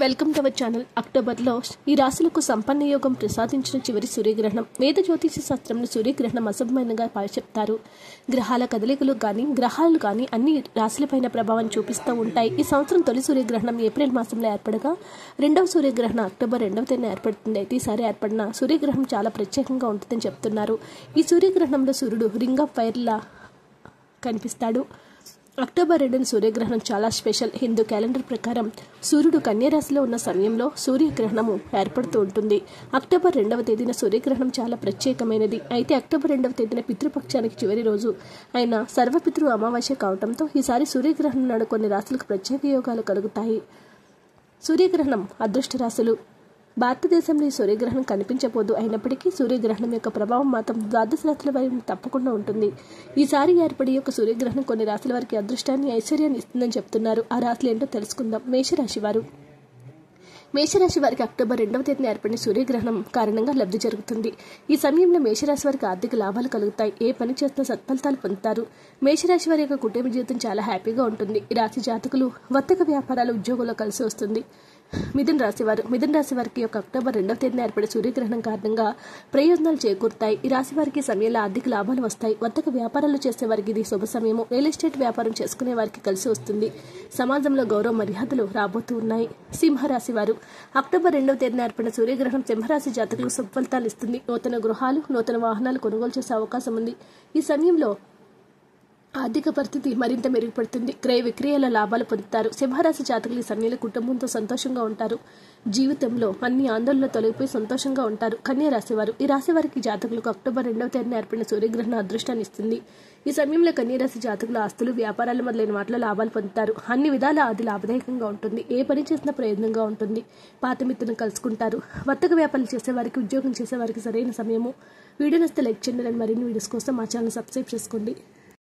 Welcome to our channel. అక్టోబర్లో ఈ రాశులకు సంపన్న యోగం ప్రసాదించిన చివరి సూర్యగ్రహణం. వేద జ్యోతిష శాస్త్రంలో సూర్యగ్రహణం అశుభమైనగా చెప్తారు. గ్రహాల కదలికలు గ్రహాలు కానీ అన్ని రాశులపైన ప్రభావం చూపిస్తూ ఉంటాయి. ఈ సంవత్సరం తొలి సూర్యగ్రహణం ఏప్రిల్ మాసంలో ఏర్పడగా రెండవ సూర్యగ్రహణం అక్టోబర్ 2వ తేదీన ఏర్పడుతుంది. అయితే ఈసారి ఏర్పడిన సూర్యగ్రహణం చాలా ప్రత్యేకంగా ఉంటుందని చెప్తున్నారు. ఈ సూర్యగ్రహణంలో సూర్యుడు రింగ్ ఆఫ్ ఫైర్లా కనిపిస్తాడు. అక్టోబర్ 2న సూర్యగ్రహణం చాలా స్పెషల్. హిందూ క్యాలెండర్ ప్రకారం సూర్యుడు కన్యా రాశిలో ఉన్న సమయంలో సూర్యగ్రహణము ఏర్పడుతూ ఉంటుంది. అక్టోబర్ 2వ తేదీన సూర్యగ్రహణం చాలా ప్రత్యేకమైనది. అయితే అక్టోబర్ 2వ తేదీన పితృపక్షానికి చివరి రోజు అయిన సర్వపితృ అమావాస్య కావడంతో ఈసారి సూర్యగ్రహణం నాడు కొన్ని రాశులకు ప్రత్యేక యోగాలు కలుగుతాయి. సూర్యగ్రహణం అదృష్ట రాశులు. భారతదేశంలో ఈ సూర్యగ్రహణం కనిపించబోదు. అయినప్పటికీ సూర్యగ్రహణం యొక్క ప్రభావం మాత్రం ద్వాదశ రాశుల వారికి తప్పకుండా ఉంటుంది. ఈసారి ఏర్పడే యొక్క సూర్యగ్రహణం కొన్ని రాశుల వారికి అదృష్టాన్ని, ఐశ్వర్యాన్ని ఇస్తుందని చెప్తున్నారు. ఆ రాశులు ఏంటో తెలుసుకుందాం. మేషరాశి వారు. మేషరాశి వారికి అక్టోబర్ 2వ తేదీన ఏర్పడిన సూర్యగ్రహణం కారణంగా లబ్ధి జరుగుతుంది. ఈ సమయంలో మేషరాశి వారికి ఆర్థిక లాభాలు కలుగుతాయి. ఏ పని చేస్తున్నా సత్ఫలితాలు పొందుతారు. మేషరాశి వారి యొక్క కుటుంబ జీవితం చాలా హ్యాపీగా ఉంటుంది. ఈ రాశి జాతకులు వర్తక వ్యాపారాలు, ఉద్యోగంలో కలిసి వస్తుంది. మిథున రాశి వారు. మిథున రాశి వారికి యొక్క అక్టోబర్ 2వ తేదీన ఏర్పడే సూర్యగ్రహణం కారణంగా ప్రయోజనాలు చేకూరుతాయి. ఈ రాశి వారికి సమయంలో ఆర్థిక లాభాలు వస్తాయి. వర్తక వ్యాపారాలు చేసే వారికి ఇది శుభ సమయము. రియల్ ఎస్టేట్ వ్యాపారం చేసుకునే వారికి కలిసి వస్తుంది. సమాజంలో గౌరవ మర్యాదలు రాబోతూ ఉన్నాయి. సింహరాశి వారు. అక్టోబర్ 2వ తేదీన ఏర్పడిన సూర్యగ్రహణం సింహరాశి జాతకులకు శుభ ఫలితాలు ఇస్తుంది. నూతన గృహాలు, నూతన వాహనాలు కొనుగోలు చేసే అవకాశం ఉంది. ఈ సమయంలో ఆర్థిక పరిస్థితి మరింత మెరుగుపడుతుంది. క్రయ విక్రయాల లాభాలు పొందుతారు. సింహరాశి జాతకులు ఈ సమయంలో కుటుంబంతో సంతోషంగా ఉంటారు. జీవితంలో అన్ని ఆందోళనలు తొలగిపోయి సంతోషంగా ఉంటారు. కన్యా రాశి వారు. ఈ రాశి వారికి జాతకులకు అక్టోబర్ 2వ తేదీన ఏర్పడిన సూర్యగ్రహణం అదృష్టాన్ని ఇస్తుంది. ఈ సమయంలో కన్యా రాశి జాతకులు ఆస్తులు, వ్యాపారాలు మొదలైన వాటిలో లాభాలు పొందుతారు. అన్ని విధాల అది లాభదాయకంగా ఉంటుంది. ఏ పని చేసినా ప్రయోజనంగా ఉంటుంది. పాత మిత్రులను కలుసుకుంటారు. వర్తక వ్యాపారాలు చేసేవారికి, ఉద్యోగం చేసేవారికి సరైన సమయము. వీడియో నచ్చితే లైక్ చేయండి. మరిన్ని వీడియోస్ కోసం మా ఛానల్ సబ్స్క్రైబ్ చేసుకోండి.